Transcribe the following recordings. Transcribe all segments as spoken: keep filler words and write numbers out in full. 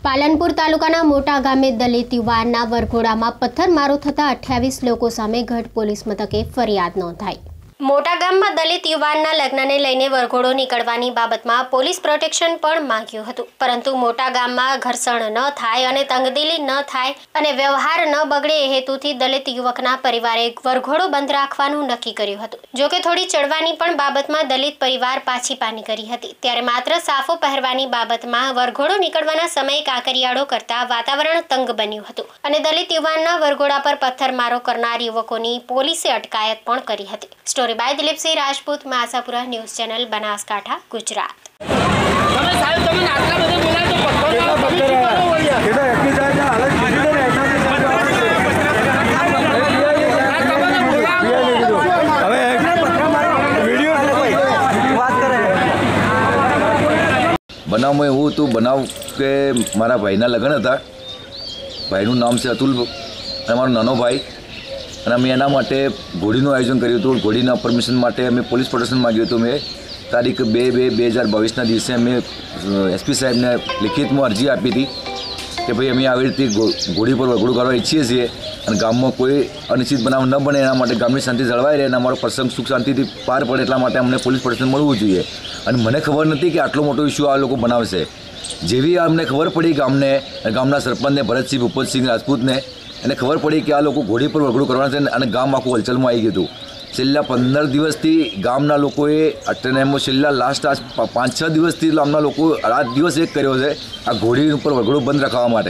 પાલનપુર તાલુકાના મોટા ગામે દલિત યુવાનના વરઘોડામાં પથ્થરમારો થતા અઠ્યાવીસ લોકો સામે ગઢ પોલીસ મથકે ફરિયાદ નોંધાઈ। મોટા ગામમાં દલિત યુવાનના લગ્નને લઈને વરઘોડો નીકળવાની બાબતમાં પોલીસ પ્રોટેક્શન પણ માંગ્યું હતું, પરંતુ મોટા ગામમાં ઘર્ષણ ન થાય અને તંગદિલી ન થાય અને વ્યવહાર ન બગડે એ હેતુથી દલિત યુવકના પરિવારે વરઘોડો બંધ રાખવાનું નક્કી કર્યું હતું। જો કે થોડી ચડવાની પણ બાબતમાં દલિત પરિવાર પાછી પાની કરી હતી, ત્યારે માત્ર સાફો પહેરવાની બાબતમાં વરઘોડો નીકળવાના સમયે કાકરિયાળો કરતા વાતાવરણ તંગ બન્યું હતું અને દલિત યુવાનના વરઘોડા પર પથ્થરમારો કરનાર યુવકોની પોલીસે અટકાયત પણ કરી હતી। Story by Dilip Singh Rajput, Masapura news channel, Banaskantha, Gujarat. बनाव में हूँ तो बनाव के मारा भाईना लग्न था। भाईનું नाम છે અતુલ અને મારો નાનો ભાઈ અને અમે એના માટે ઘોડીનું આયોજન કર્યું હતું। ઘોડીના પરમિશન માટે અમે પોલીસ પ્રોટેક્શન માગ્યું હતું। મેં તારીખ બે બે બે હજાર બાવીસના દિવસે અમે એસપી સાહેબને લિખિતમાં અરજી આપી હતી કે ભાઈ અમે આવી રીતે ઘોડી પર વરઘોડું કરવા ઈચ્છીએ છીએ અને ગામમાં કોઈ અનિશ્ચિત બનાવ ન બને એના માટે ગામની શાંતિ જળવાઈ રહે અને અમારો પ્રસંગ સુખ શાંતિથી પાર પડે એટલા માટે અમને પોલીસ પ્રોટેક્શન મળવું જોઈએ। અને મને ખબર નથી કે આટલો મોટો ઇસ્યુ આ લોકો બનાવશે। જેવી અમને ખબર પડી ગામને ગામના સરપંચને ભરતસિંહ ભૂપતસિંહ રાજપૂતને એને ખબર પડી કે આ લોકો ઘોડી પર વરઘોડું કરવાના છે અને ગામ આખું હલચલમાં આવી ગયું હતું। છેલ્લા પંદર દિવસથી ગામના લોકોએ એમાં છેલ્લા લાસ્ટ આ પાંચ છ દિવસથી ગામના લોકો રાત દિવસ એક કર્યો છે આ ઘોડી ઉપર વરઘોડું બંધ રાખવા માટે,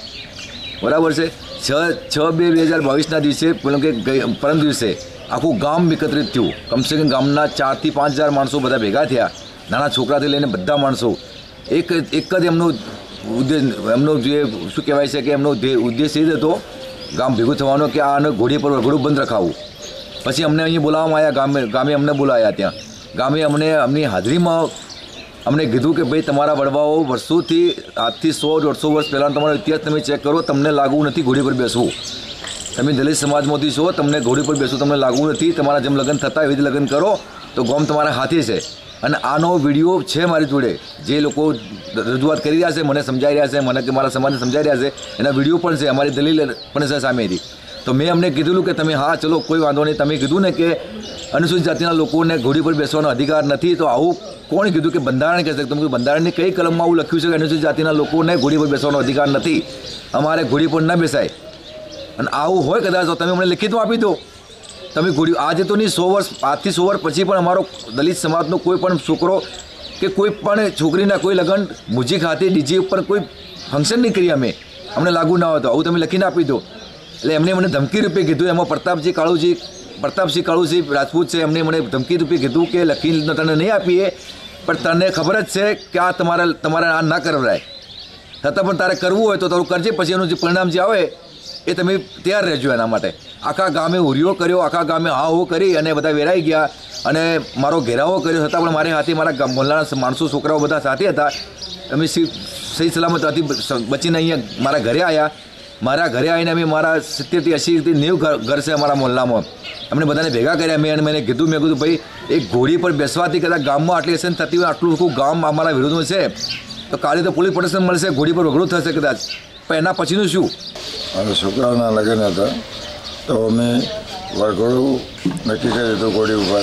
બરાબર છે। છ છ બે બે હજાર બાવીસના દિવસે પેલું કે પરમ દિવસે આખું ગામ એકત્રિત થયું। કમસે કમ ગામના ચારથી પાંચ હજાર માણસો બધા ભેગા થયા, નાના છોકરાથી લઈને બધા માણસો। એક એક જ એમનો ઉદ્દેશ એમનો જે શું કહેવાય છે કે એમનો ઉદ્દેશ એ જ હતો ગામ ભેગું થવાનો કે આને ઘોડી પર વરઘોડું બંધ રખાવવું। પછી અમને અહીં બોલાવવામાં આવ્યા, ગામે ગામે અમને બોલાવ્યા। ત્યાં ગામે અમને અમની હાજરીમાં અમને કીધું કે ભાઈ તમારા વડવાઓ વર્ષોથી આજથી સો દોઢસો વર્ષ પહેલાંનો તમારો ઇતિહાસ તમે ચેક કરો, તમને લાગવું નથી ઘોડી પર બેસવું। તમે દલિત સમાજમાંથી છો, તમને ઘોડી પર બેસવું તમને લાગવું નથી। તમારા જેમ લગ્ન થતા એવી જ લગ્ન કરો તો ગામ તમારા હાથે છે। અને આનો વિડીયો છે મારી જોડે, જે લોકો રજૂઆત કરી રહ્યા છે, મને સમજાઈ રહ્યા છે, મને કે મારા સમાજને સમજાઈ રહ્યા છે, એના વિડીયો પણ છે, અમારી દલીલ પણ છે સામેથી। તો મેં અમને કીધું કે તમે હા ચલો કોઈ વાંધો નહીં, તમે કીધું ને કે અનુસૂચિત જાતિના લોકોને ઘોડી પર બેસવાનો અધિકાર નથી, તો આવું કોણ કીધું કે બંધારણ કહેશે? તમે બંધારણની કઈ કલમમાં આવું લખ્યું છે કે અનુસૂચિત જાતિના લોકોને ઘોડી પર બેસવાનો અધિકાર નથી, અમારે ઘોડી પર ન બેસાય? અને આવું હોય કદાચ તો તમે અમને લિખિતમાં આપી દો। તમે ઘોડી આજે તો નહીં, સો વર્ષ આજથી સો વર્ષ પછી પણ અમારો દલિત સમાજનો કોઈ પણ છોકરો કે કોઈ પણ છોકરીના કોઈ લગ્ન મ્યુઝિક હાથે ડીજે ઉપર કોઈ ફંક્શન નહીં કરી અમે, અમને લાગુ ના હોય તો આવું તમે લખીને આપી દો। એટલે એમને મને ધમકી રૂપે કીધું, એમાં પ્રતાપજી કાળુજી પ્રતાપસિંહ કાળુસિંહ રાજપૂત છે, એમને મને ધમકી રૂપે કીધું કે લખીને તને નહીં આપીએ, પણ તને ખબર જ છે કે આ તમારા તમારે આ ના કરવરાય, છતાં પણ તારે કરવું હોય તો તારું કરજે, પછી એનું જે પરિણામ જે આવે એ તમે તૈયાર રહેજો એના માટે। આખા ગામે હુરિયો કર્યો, આખા ગામે હા હો કરી અને બધા વેરાઈ ગયા અને મારો ઘેરાવો કર્યો, છતાં પણ મારી હાથે મારા મોહલ્લાના માણસો છોકરાઓ બધા સાથે હતા। અમે સહી સલામત હતી બચીને અહીંયા મારા ઘરે આવ્યા। મારા ઘરે આવીને અમે મારા સિત્તેરથી એંસીથી નેવું ઘર છે અમારા મોહલ્લામાં, અમને બધાને ભેગા કર્યા। મેં મેં કીધું મેં કીધું ભાઈ એક ઘોડી પર બેસવાથી કદાચ ગામમાં આટલી એક્શન થતી હોય, આટલું આખું ગામ અમારા વિરોધમાં છે, તો કાલે તો પોલીસ પ્રોટેક્શન મળશે, ઘોડી પર વગડું થશે કદાચ, પણ એના પછીનું શું? મારા છોકરાઓના લગ્ન હતા તો અમે વરઘોડું નક્કી કર્યું હતું ઘોડી ઉપર।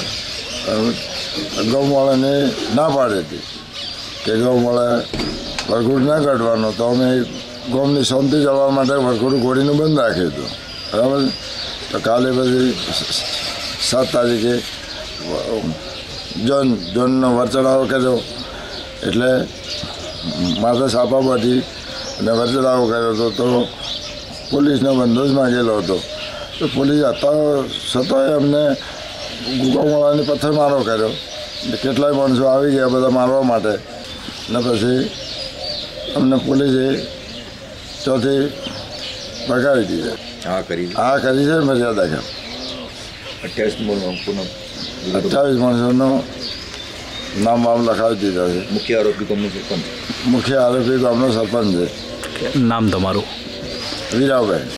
ગૌવાળાને ના પાડી હતી કે ગૌવાળા વરઘોડું ના કાઢવાનો, તો અમે ગામની શાંતિ જળવા માટે વરઘોડું ઘોડીનું બંધ રાખ્યું હતું, બરાબર। તો કાલે પછી સાત તારીખે જોન જોનનો વરચડાવો કર્યો, એટલે માથે છાપા બાંધી અને વરચડાવો કર્યો હતો, તો પોલીસનો બંદોબસ્ત માંગેલો હતો। તો પોલીસ હતા છતાંય અમને ગૌવાળાને પથ્થરમારો કર્યો, કેટલાય માણસો આવી ગયા બધા મારવા માટે, ને પછી અમને પોલીસે ચોથી ભગાવી દીધા। હા કરી હા કરી છે મર્યાદા કે અઠ્યાવીસ અઠ્યાવીસ માણસોનું નામ વામ લખાવી દીધા છે। મુખ્ય આરોપી ગામનો સરપંચ મુખ્ય આરોપી ગામનો સરપંચ છે। નામ તમારું? વીરાભાઈ।